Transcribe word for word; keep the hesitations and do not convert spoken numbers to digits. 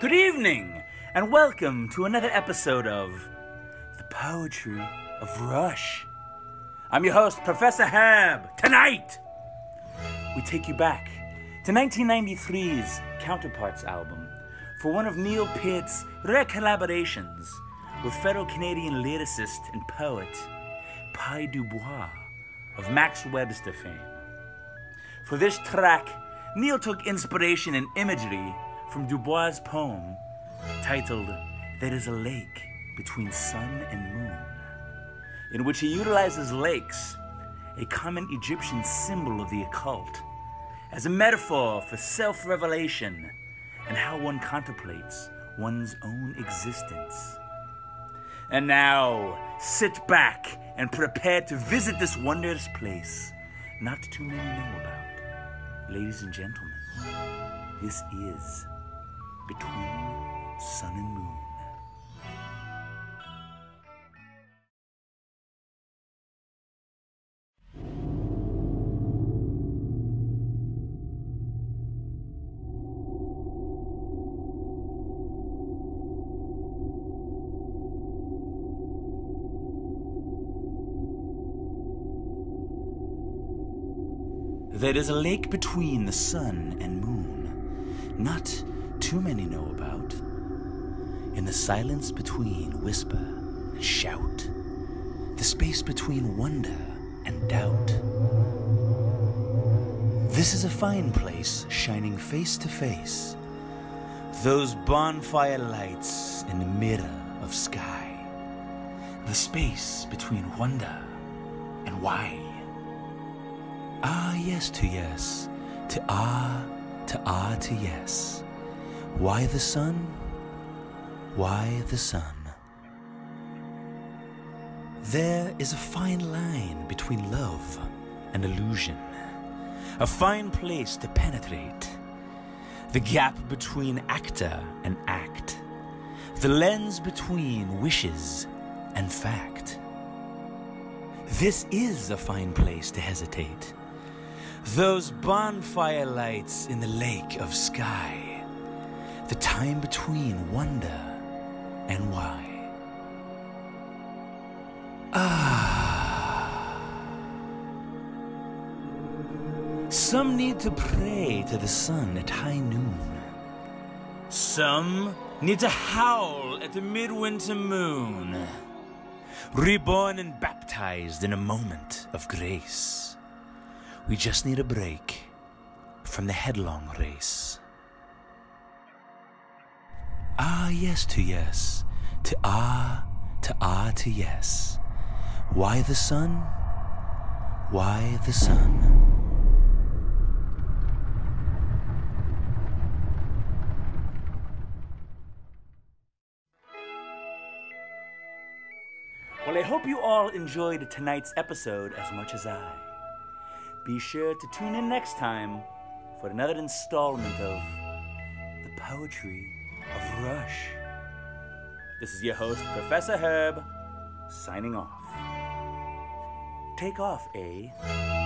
Good evening, and welcome to another episode of The Poetry of Rush. I'm your host, Professor Herb. Tonight, we take you back to nineteen ninety-three's Counterparts album for one of Neil Peart's rare collaborations with fellow Canadian lyricist and poet Pi Dubois of Max Webster fame. For this track, Neil took inspiration and imagery from Dubois' poem titled There is a Lake Between Sun and Moon, in which he utilizes lakes, a common Egyptian symbol of the occult, as a metaphor for self-revelation and how one contemplates one's own existence. And now, sit back and prepare to visit this wondrous place not too many know about. Ladies and gentlemen, this is Between Sun and Moon. There is a lake between the sun and moon, not too many know about. In the silence between whisper and shout, the space between wonder and doubt. This is a fine place, shining face to face, those bonfire lights in the mirror of sky, the space between wonder and why. Ah, yes to yes, to ah, to ah to yes. Why the sun? Why the sun? There is a fine line between love and illusion, a fine place to penetrate, the gap between actor and act, the lens between wishes and fact. This is a fine place to hesitate. Those bonfire lights in the lake of sky, the time between wonder and why. Ah. Some need to pray to the sun at high noon. Some need to howl at the midwinter moon, reborn and baptized in a moment of grace. We just need a break from the headlong race. Ah, yes to yes, to ah, to ah to yes. Why the sun? Why the sun? Well, I hope you all enjoyed tonight's episode as much as I. Be sure to tune in next time for another installment of The Poetry of Rush. This is your host, Professor Herb, signing off. Take off, eh?